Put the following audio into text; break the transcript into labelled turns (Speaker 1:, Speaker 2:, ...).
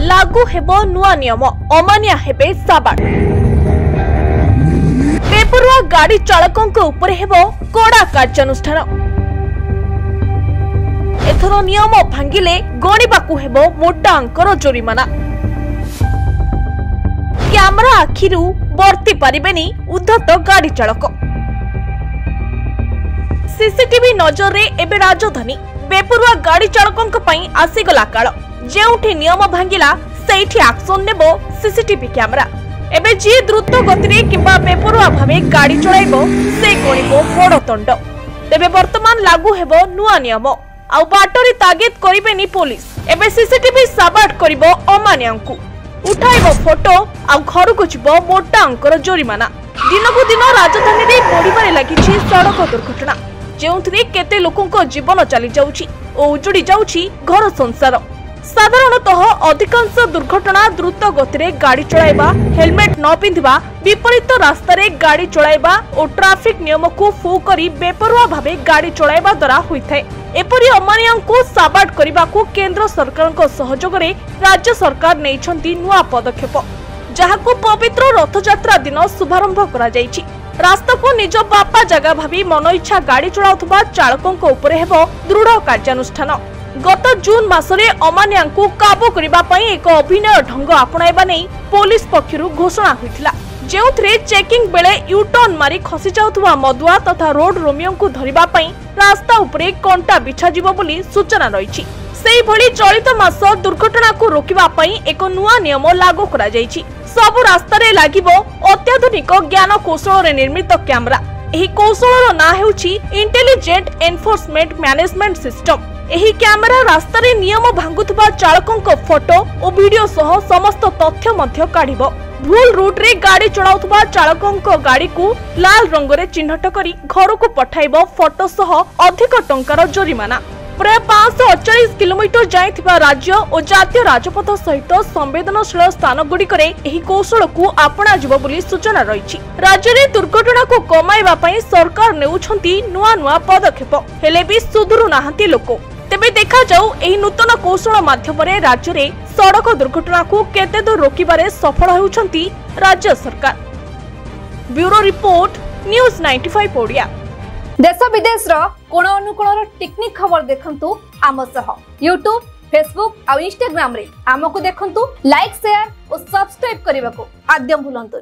Speaker 1: लागू हेबो नुआ नियम अमानिया हेबे साबाड़ बेपरुआ गाड़ी चालकों ऊपर हेबो कड़ा कार्यानुष्ठान एथर नियम भांगिले गणिबाकू हेबो मोटा अंकर जोरिमाना कैमरा आखिरु बर्ती पारिबेनी उद्धत गाड़ी चालक सीसीटीवी नजर रे एबे राजधानी बेपरुआ गाड़ी चालकों पई आसीगला काल जेउठी नियम भांगिला सेठी एक्शन नेबो सीसीटीवी कैमरा एबे जी द्रुत गति रे किंबा बेपरुआ भावे गाड़ी चलाइबो से कोणिबो बड़ दंड तेबे वर्तमान लागू हेबो नुआ नियम आ बाटरी तागिद करिबेनी पुलिस एबे सीसीटीवी साबाट करिबो अमानियांकु उठाइबो फोटो आ घर को जिबो मोटा अंकर जोरिमाना दिनकु दिन राजधानी रे बढ़िबारे लागिछि सड़क दुर्घटना जेउथरे केते लोकंको जीवन चली जाउछि ओ उजुड़ी जाउछि घर संसार साधारणतः अधिकांश दुर्घटना द्रुत गति रे गाड़ी चलाइबा हेलमेट न पिंधिबा विपरीत रास्ता रे गाड़ी चलाइबा और ट्रैफिक नियम को फू करी बेपरुआ भावे गाड़ी चलाइबा द्वारा होइथाय एपरि अमानियांको साबाट करिबाकू केंद्र सरकारको सहयोग रे राज्य सरकार नेइछंती नुआ पदक्षेप जहाको पवित्र रथयात्रा दिन शुभारंभ करा जाइछि रास्ता को निज बापा जगह भावी मन इच्छा गाड़ी चलाउथबा चालकों उपरे हेबो दृढ़ कार्यानुष्ठान गत जून मासरे अमानियांको काबू करिबा पई एक अभिनय ढंग आपणाइबा नै पुलिस पक्षरु घोषणा होइथिला जेउथरे चेकिंग बेले यू टर्न मारी खसी जाउथबा मदुआ तथा रोड रोमियो को धरिबा पई रास्ता उपरे कंटा बिछा जिवो बोली सूचना रहिछि सेही भली चलित मास दुर्घटना को रोकिबा पई एक नुआ नियम लागू करा जाइछि सब रास्ता रे लागिबो अत्याधुनिक ज्ञान कौशल रे निर्मित कैमरा एही कौशलर ना हेउछि इंटेलिजेंट एनफोर्समेंट मैनेजमेंट सिस्टम एही कैमरा रास्ता रे नियम भांगुथबा चालकों को फोटो और वीडियो सह समस्त तथ्य मध्य काढिबो भूल रूट रे गाड़ी चलाउथबा चालकों को गाड़ी को लाल रंग रे चिन्हट करी घर को पठाइबो फोटो सह अधिक टंकार जोरिमाना प्राय 548 किलोमीटर जाइथिबा राज्य और जातीय राजपथ सहित संवेदनशील स्थान गुड़िकरे एही कौशल को आपणा जिवो बोली सूचना रहिछि राज्य रे दुर्घटना को कमाइबा पई सरकार नेउछंती नुआ नुआ पदक्षेप हेले भी सुधुरु नाहंती लोक तेबे देखा जाऊ एही नूतन कौशल माध्यम रे राज्य रे सड़क दुर्घटना को केते दूर रोकिबारे सफल हेउछंती राज्य सरकार ब्यूरो रिपोर्ट न्यूज 95 ओडिया
Speaker 2: देश विदेश कोण अनुकोण टेक्निक खबर देखंतु आम सह यूट्यूब फेसबुक और इंस्टाग्राम रे आमको देखंतु लाइक शेयर और सब्सक्राइब करने को आद्यम भूलंतु।